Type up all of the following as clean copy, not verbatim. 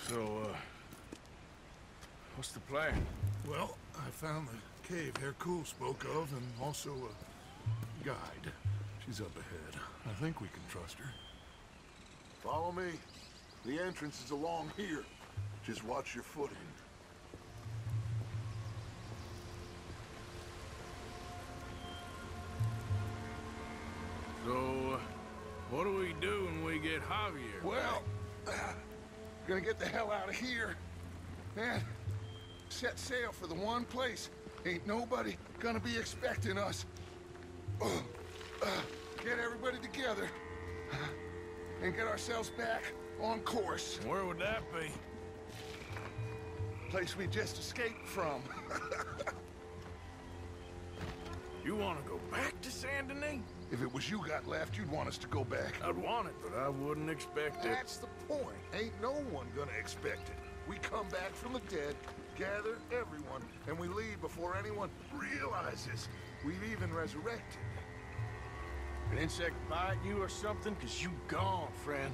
So, what's the plan? Well, I found the cave Hercule spoke of, and also a guide. She's up ahead. I think we can trust her. Follow me. The entrance is along here. Just watch your footing. So, what do we do when we get Javier? Well, gonna get the hell out of here. Man, set sail for the one place. Ain't nobody gonna be expecting us. Get everybody together. And get ourselves back on course. Where would that be? Place we just escaped from. You want to go back to Saint Denis? If it was you got left, you'd want us to go back. I'd want it, but I wouldn't expect it. That's the point. Ain't no one gonna expect it. We come back from the dead, gather everyone, and we leave before anyone realizes we've even resurrected. An insect bite you or something? Cause you gone, friend.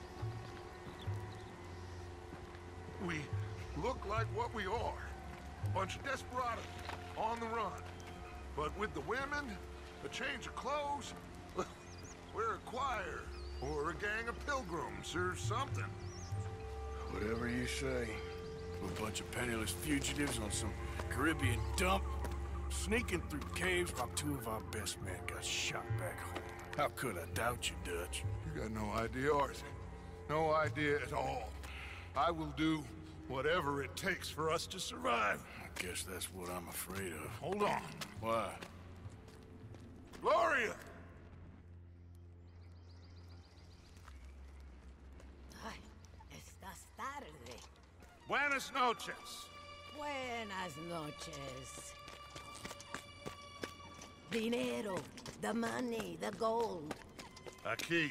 We look like what we are. A bunch of desperados on the run. But with the women, a change of clothes, we're a choir, or a gang of pilgrims, or something. Whatever you say. A bunch of penniless fugitives on some Caribbean dump, sneaking through caves while two of our best men got shot back home. How could I doubt you, Dutch? You got no idea, Arthur. No idea at all. I will do whatever it takes for us to survive. I guess that's what I'm afraid of. Hold on. Why? Gloria! Ay, estás tarde. Buenas noches. Buenas noches. Dinero, the money, the gold. Aquí.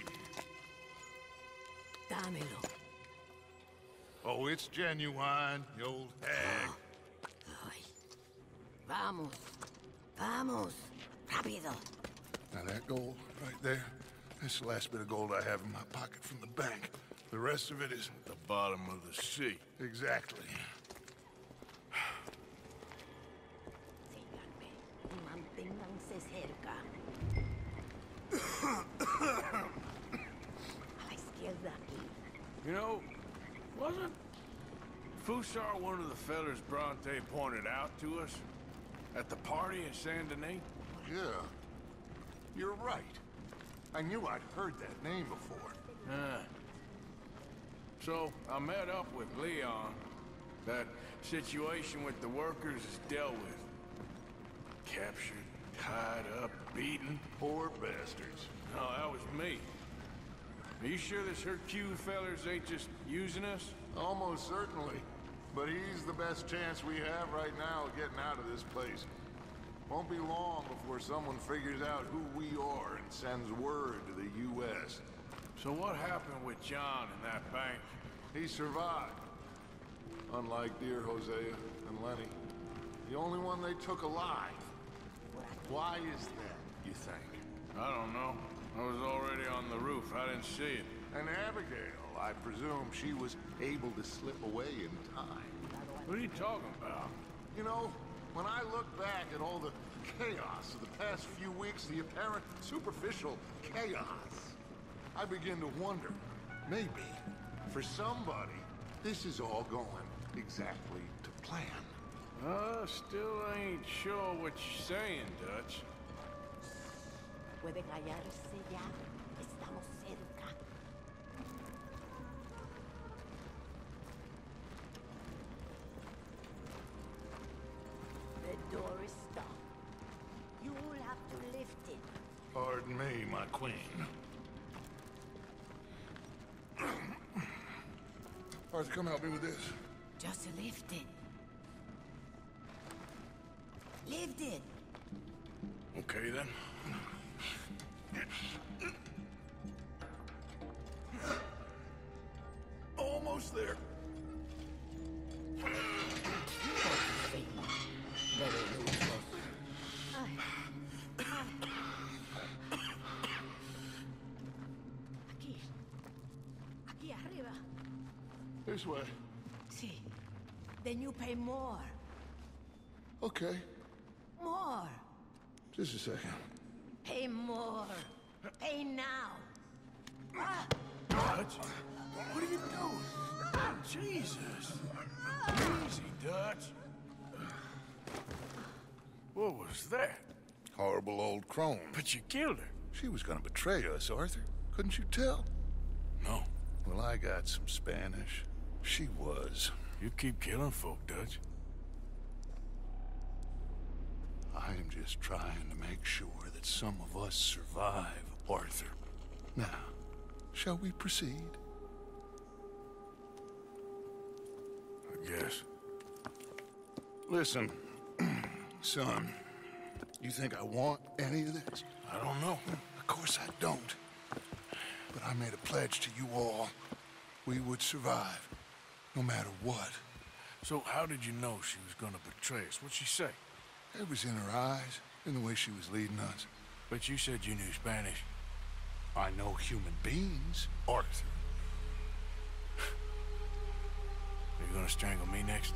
Dámelo. Oh, it's genuine, you old hag. Ay. Vamos. Vamos. Rápido. Now that gold right there, that's the last bit of gold I have in my pocket from the bank. The rest of it is... The bottom of the sea. Exactly. Síganme y manténganse cerca. A la izquierda. You know, wasn't Fusar one of the fellers Bronte pointed out to us at the party in Saint Denis? Yeah. You're right. I knew I'd heard that name before. Ah. So, I met up with Leon. That situation with the workers is dealt with. Captured, tied up, beaten. Poor bastards. No, that was me. Are you sure this Hercule fellers ain't just using us? Almost certainly. But he's the best chance we have right now of getting out of this place. Won't be long before someone figures out who we are and sends word to the U.S. So what happened with John in that bank? He survived. Unlike dear Hosea and Lenny. The only one they took alive. Why is that, you think? I don't know. I was already on the roof. I didn't see it. And Abigail, I presume she was able to slip away in time. What are you talking about? You know, when I look back at all the chaos of the past few weeks, the apparent superficial chaos, I begin to wonder, maybe, for somebody, this is all going exactly to plan. Still ain't sure what you're saying, Dutch. Pueden hallarse ya. Estamos cerca. The door is stuck. You'll have to lift it. Pardon me, my queen. Arthur, come help me with this. Just lift it. Lift it. Okay, then. Almost there. Aquí. Aquí arriba. This way. then you pay more. Okay, More. just a second. Pay more. Pay now. Dutch? What are you doing? Jesus. Easy, Dutch. What was that? Horrible old crone. But you killed her. She was gonna betray us, Arthur. Couldn't you tell? No. Well, I got some Spanish. She was. You keep killing folk, Dutch. I'm just trying to make sure that some of us survive, Arthur. Now, shall we proceed? I guess. Listen, son, you think I want any of this? I don't know. Of course I don't. But I made a pledge to you all. We would survive, no matter what. So how did you know she was gonna betray us? What'd she say? It was in her eyes, in the way she was leading us. But you said you knew Spanish. I know human beings, Arthur. Are you gonna strangle me next?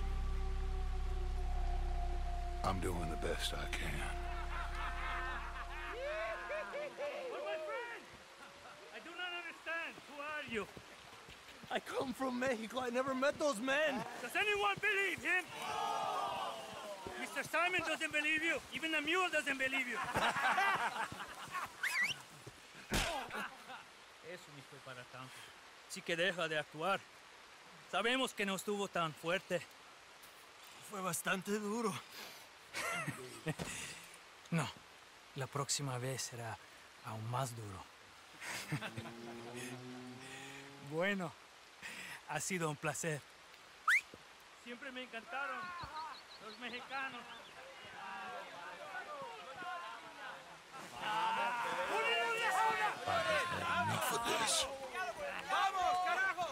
I'm doing the best I can. But my friend, I do not understand. Who are you? I come from Mexico. I never met those men. Does anyone believe him? Mr. Simon doesn't believe you. Even the mule doesn't believe you. Eso ni fue para tanto. Así que deja de actuar. Sabemos que no estuvo tan fuerte. Fue bastante duro. No, la próxima vez será aún más duro. Bueno, ha sido un placer. Siempre me encantaron los mexicanos. Enough of this. ¡Vamos, carajo!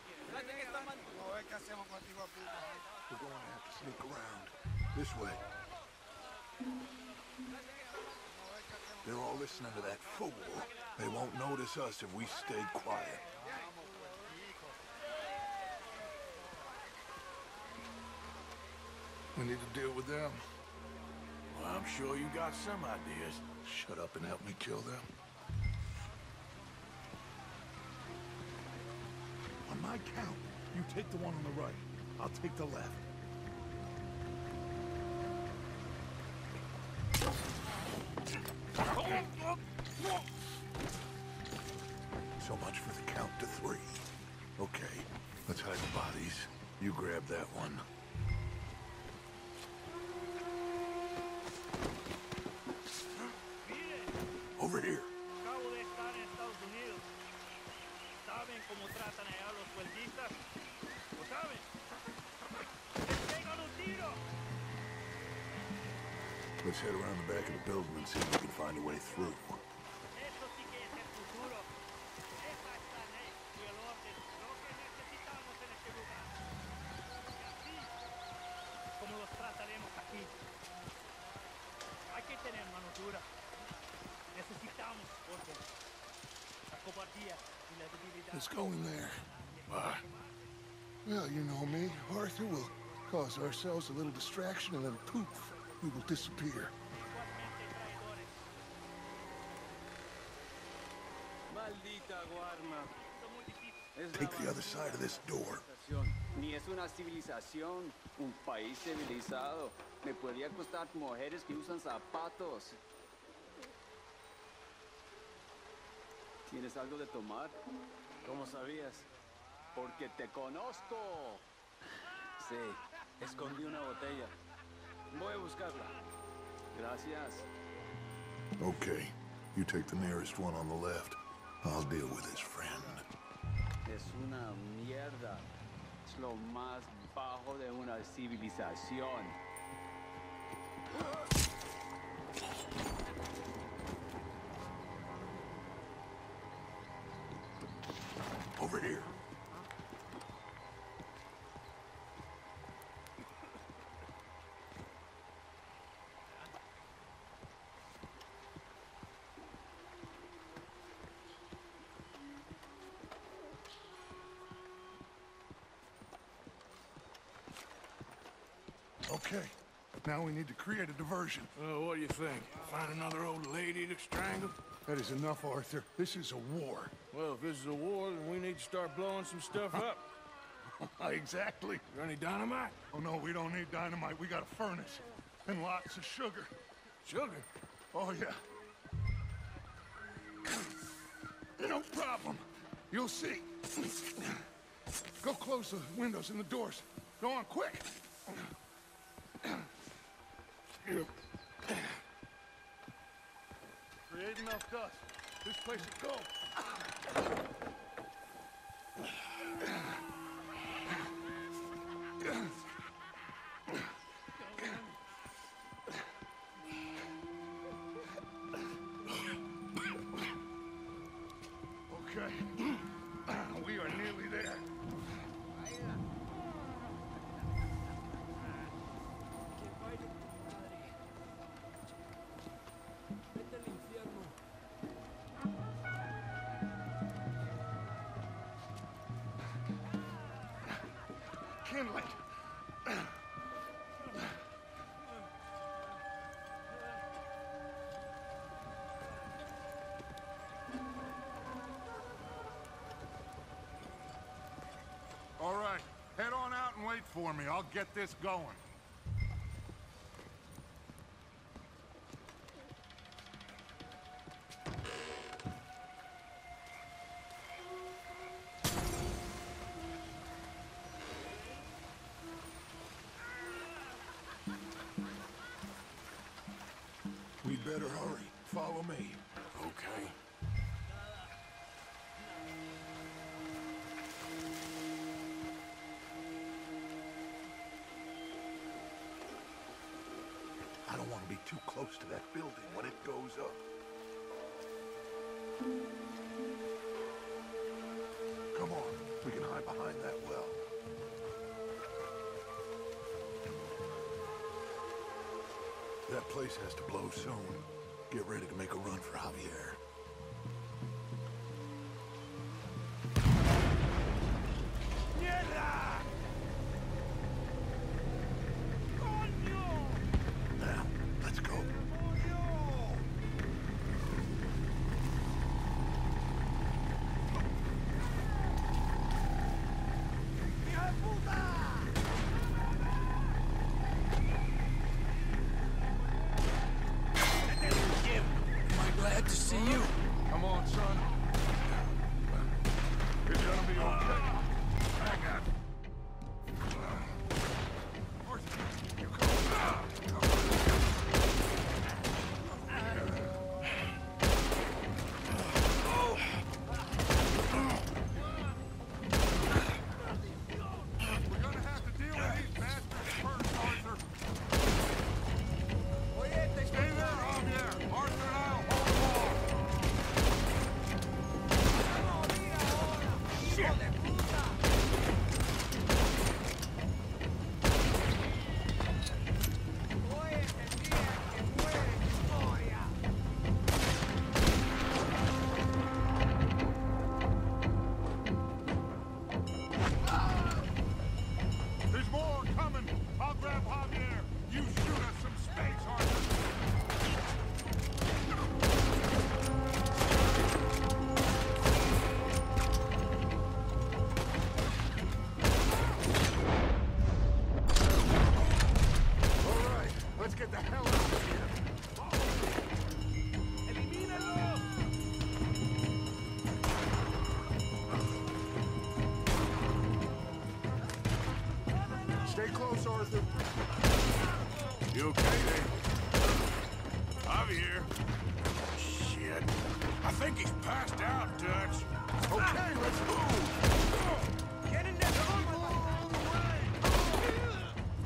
We're going to have to sneak around. This way. They're all listening to that fool. They won't notice us if we stay quiet. We need to deal with them. Well, I'm sure you got some ideas. Shut up and help me kill them. On my count, you take the one on the right. I'll take the left. So much for the count to 3. Okay, let's hide the bodies. You grab that one. Over here. Acabo de estar en Estados Unidos. ¿Saben cómo tratan allá a los sueldistas? ¿Lo saben? ¡Les pegan un tiro! Let's head around the back of the building and see if we can find a way through. Esto sí que es el futuro. Esa es la ley y el orden. Lo que necesitamos en este lugar. Y así como los trataremos aquí. Hay que tener mano dura. Necesitamos orden. La cobardía y la debilidad. Let's go in there. Why? Well, you know me. Arthur will cause ourselves a little distraction and then poof, we will disappear. Igualmente traidores. Maldita Guarma. Esto es muy difícil. Es Take the other side of this door. Ni es una civilización, un país civilizado. Me podría costar mujeres que usan zapatos. ¿Tienes algo de tomar? ¿Cómo sabías? Porque te conozco. Sí, escondí una botella. Voy a buscarla. Gracias. Okay, you take the nearest one on the left. I'll deal with his friend. Es una mierda. Es lo más bajo de una civilización. Over here. Okay, now we need to create a diversion. What do you think? Find another old lady to strangle? That is enough, Arthur. This is a war. Well, if this is a war, then we need to start blowing some stuff up. Exactly. Got any dynamite? Oh, no, we don't need dynamite. We got a furnace. And lots of sugar. Sugar? Oh, yeah. No problem. You'll see. Go close the windows and the doors. Go on, quick. Create enough dust. This place will go. Okay. We are nearly there. Kindling. All right, head on out and wait for me. I'll get this going. We better hurry. Follow me. Okay. I don't want to be too close to that building when it goes up. Come on, we can hide behind that well. That place has to blow soon. Get ready to make a run for Javier. Now, let's go. Glad to see you. Come on, son. It's gonna be okay. Hang on. Arthur, you We're gonna have to deal with these bastards first, Arthur. Stay there, Javier. Arthur and I'll hold the wall. There's more coming. I'll grab Javier. You shoot us some space, Arthur. All right, let's get the hell out of here. Stay close, Arthur. You okay, then? Javier. Shit. I think he's passed out, Dutch. Okay, let's move. Get in there! People are on the way.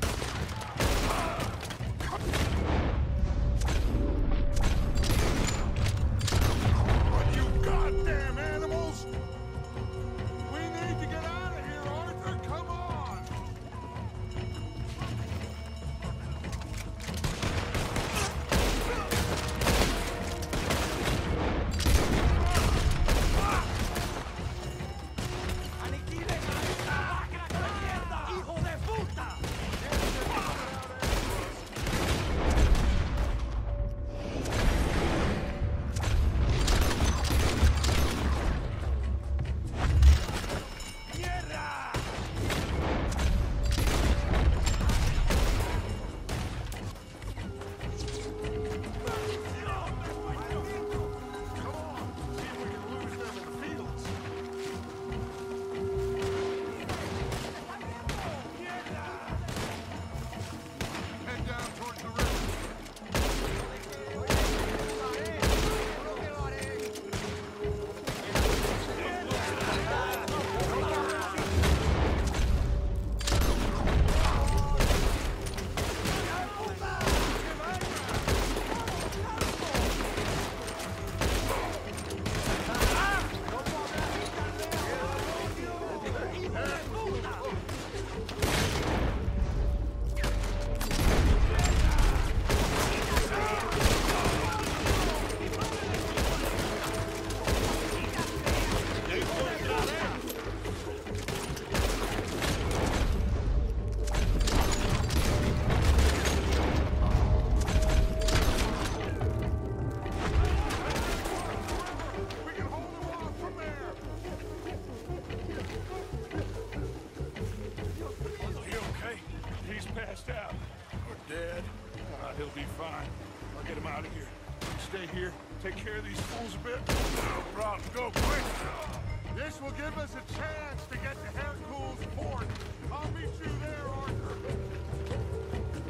But you goddamn animals! We need to get out of here, Arthur. Come on. be fine. I'll get him out of here. Stay here, take care of these fools a bit. No problem. Go quick. This will give us a chance to get to Hercule's port. I'll meet you there, Arthur.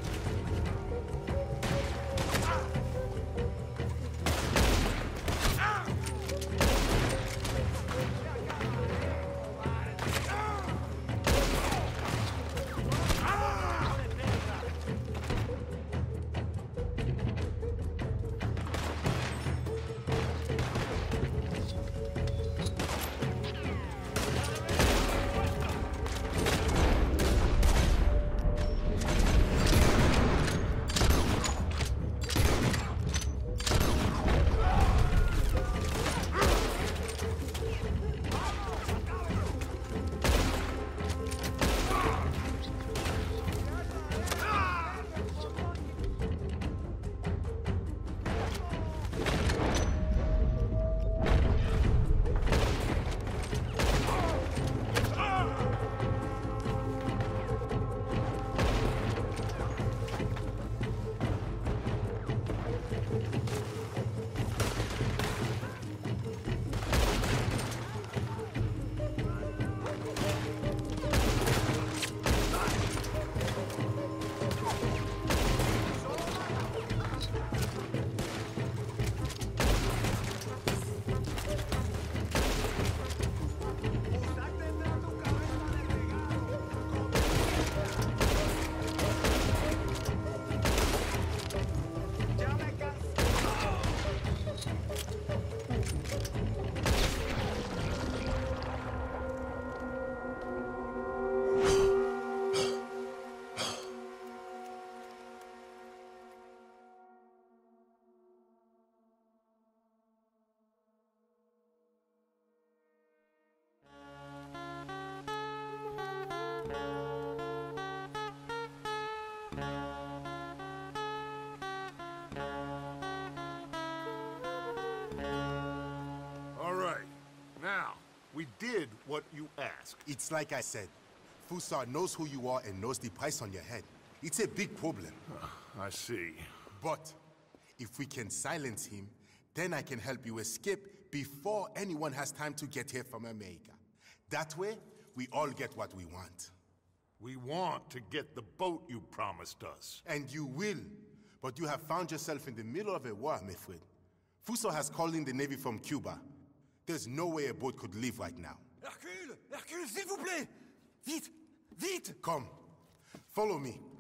We did what you asked. It's like I said. Fussar knows who you are and knows the price on your head. It's a big problem. I see. But if we can silence him, then I can help you escape before anyone has time to get here from America. That way, we all get what we want. We want to get the boat you promised us. And you will. But you have found yourself in the middle of a war, my friend. Fussar has called in the Navy from Cuba. There's no way a boat could leave right now. Hercule! Hercule, s'il vous plaît! Vite! Vite! Come. Follow me.